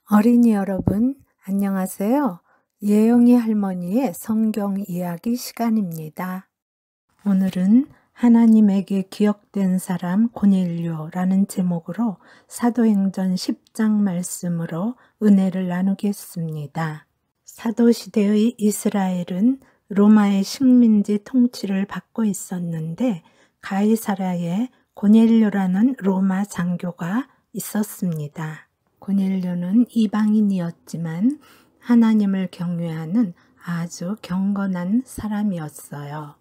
어린이 여러분, 안녕하세요. 예영이 할머니의 성경 이야기 시간입니다. 오늘은 하나님에게 기억된 사람 고넬료라는 제목으로 사도행전 10장 말씀으로 은혜를 나누겠습니다. 사도시대의 이스라엘은 로마의 식민지 통치를 받고 있었는데 가이사랴에 고넬료라는 로마 장교가 있었습니다. 고넬료는 이방인이었지만 하나님을 경외하는 아주 경건한 사람이었어요.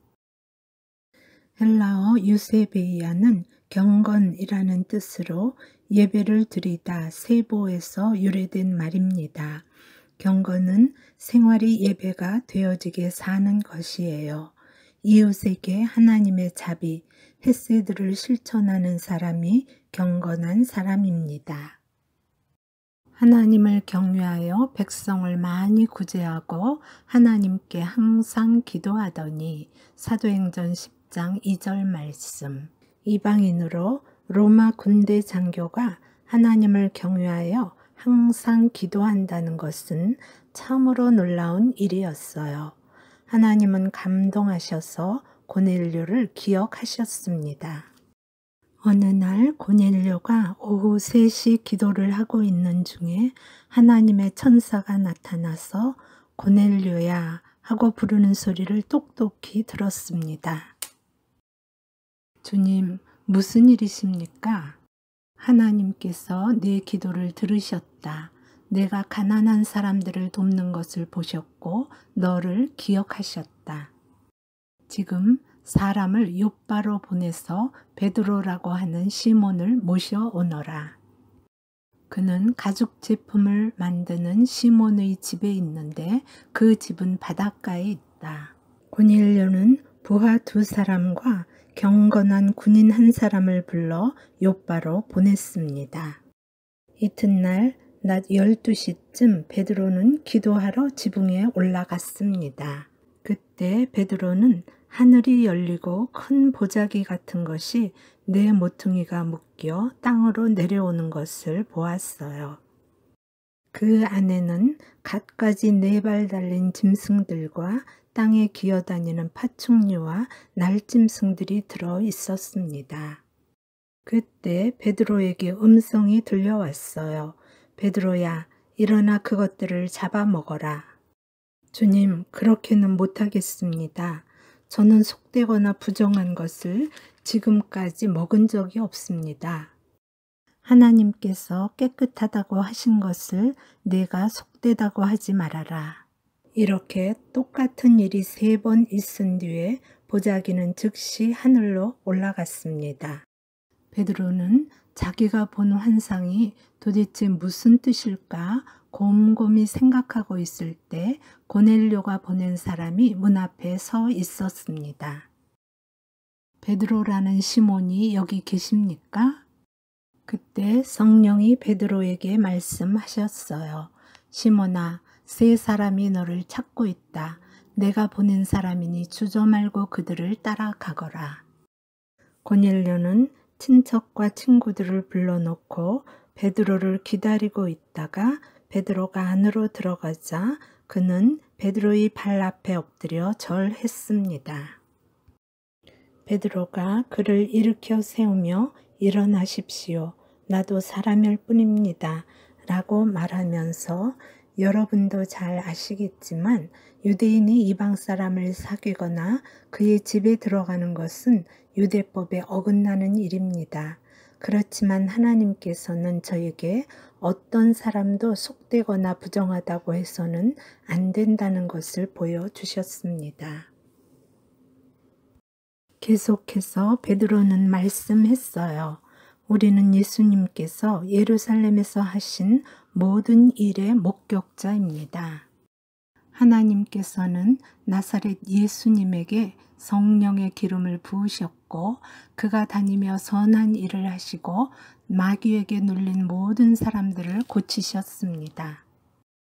헬라어 유세베이아는 경건이라는 뜻으로 예배를 드리다 세보에서 유래된 말입니다. 경건은 생활이 예배가 되어지게 사는 것이에요. 이웃에게 하나님의 자비, 헤세드를 실천하는 사람이 경건한 사람입니다. 하나님을 경외하여 백성을 많이 구제하고 하나님께 항상 기도하더니 사도행전 10장 2절 말씀. 이방인으로 로마 군대 장교가 하나님을 경외하여 항상 기도한다는 것은 참으로 놀라운 일이었어요. 하나님은 감동하셔서 고넬료를 기억하셨습니다. 어느 날 고넬료가 오후 3시 기도를 하고 있는 중에 하나님의 천사가 나타나서 고넬료야 하고 부르는 소리를 똑똑히 들었습니다. 주님, 무슨 일이십니까? 하나님께서 내 기도를 들으셨다. 내가 가난한 사람들을 돕는 것을 보셨고 너를 기억하셨다. 지금 사람을 요바로 보내서 베드로라고 하는 시몬을 모셔오너라. 그는 가죽 제품을 만드는 시몬의 집에 있는데 그 집은 바닷가에 있다. 고넬료는 부하 2사람과 경건한 군인 1사람을 불러 요바로 보냈습니다. 이튿날 낮 12시쯤 베드로는 기도하러 지붕에 올라갔습니다. 그때 베드로는 하늘이 열리고 큰 보자기 같은 것이 네 모퉁이가 묶여 땅으로 내려오는 것을 보았어요. 그 안에는 갖가지 4발 달린 짐승들과 땅에 기어다니는 파충류와 날짐승들이 들어 있었습니다. 그때 베드로에게 음성이 들려왔어요. 베드로야, 일어나 그것들을 잡아먹어라. 주님, 그렇게는 못하겠습니다. 저는 속되거나 부정한 것을 지금까지 먹은 적이 없습니다. 하나님께서 깨끗하다고 하신 것을 내가 속되다고 하지 말아라. 이렇게 똑같은 일이 3번 있은 뒤에 보자기는 즉시 하늘로 올라갔습니다. 베드로는 자기가 본 환상이 도대체 무슨 뜻일까 곰곰이 생각하고 있을 때 고넬료가 보낸 사람이 문 앞에 서 있었습니다. 베드로라는 시몬이 여기 계십니까? 그때 성령이 베드로에게 말씀하셨어요. 시몬아, 3사람이 너를 찾고 있다. 내가 보낸 사람이니 주저 말고 그들을 따라가거라. 고넬료는 친척과 친구들을 불러놓고 베드로를 기다리고 있다가 베드로가 안으로 들어가자 그는 베드로의 발 앞에 엎드려 절했습니다. 베드로가 그를 일으켜 세우며 일어나십시오. 나도 사람일 뿐입니다. 라고 말하면서 여러분도 잘 아시겠지만 유대인이 이방 사람을 사귀거나 그의 집에 들어가는 것은 유대법에 어긋나는 일입니다. 그렇지만 하나님께서는 저에게 어떤 사람도 속되거나 부정하다고 해서는 안 된다는 것을 보여주셨습니다. 계속해서 베드로는 말씀했어요. 우리는 예수님께서 예루살렘에서 하신 모든 일의 목격자입니다. 하나님께서는 나사렛 예수님에게 성령의 기름을 부으셨고 그가 다니며 선한 일을 하시고 마귀에게 눌린 모든 사람들을 고치셨습니다.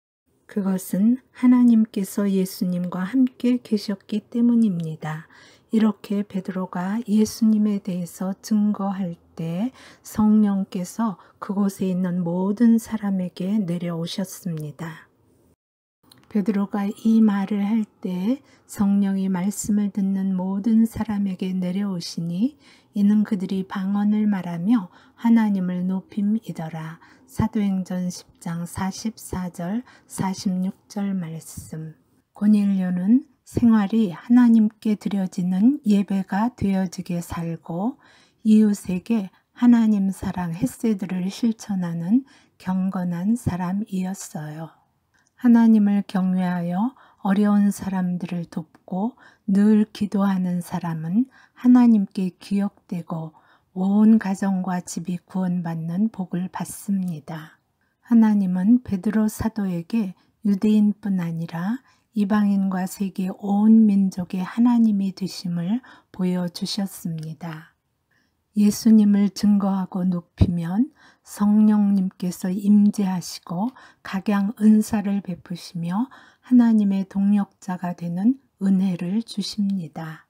그것은 하나님께서 예수님과 함께 계셨기 때문입니다. 이렇게 베드로가 예수님에 대해서 증거할 때 성령께서 그곳에 있는 모든 사람에게 내려오셨습니다. 베드로가 이 말을 할 때 성령이 말씀을 듣는 모든 사람에게 내려오시니 이는 그들이 방언을 말하며 하나님을 높임이더라. 사도행전 10장 44절 46절 말씀. 고넬료는 생활이 하나님께 드려지는 예배가 되어지게 살고 이웃에게 하나님 사랑 헤세드를 실천하는 경건한 사람이었어요. 하나님을 경외하여 어려운 사람들을 돕고 늘 기도하는 사람은 하나님께 기억되고 온 가정과 집이 구원받는 복을 받습니다. 하나님은 베드로 사도에게 유대인뿐 아니라 이방인과 세계 온 민족의 하나님이 되심을 보여주셨습니다. 예수님을 증거하고 높이면 성령님께서 임재하시고 각양 은사를 베푸시며 하나님의 동역자가 되는 은혜를 주십니다.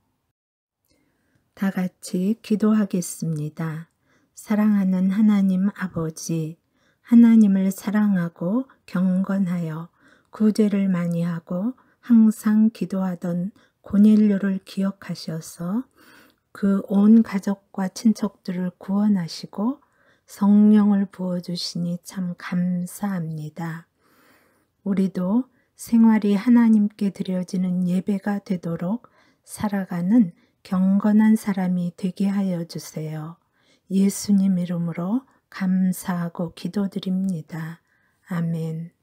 다 같이 기도하겠습니다. 사랑하는 하나님 아버지, 하나님을 사랑하고 경건하여 구제를 많이 하고 항상 기도하던 고넬료를 기억하셔서 그 온 가족과 친척들을 구원하시고 성령을 부어주시니 참 감사합니다. 우리도 생활이 하나님께 드려지는 예배가 되도록 살아가는 경건한 사람이 되게 하여 주세요. 예수님 이름으로 감사하고 기도드립니다. 아멘.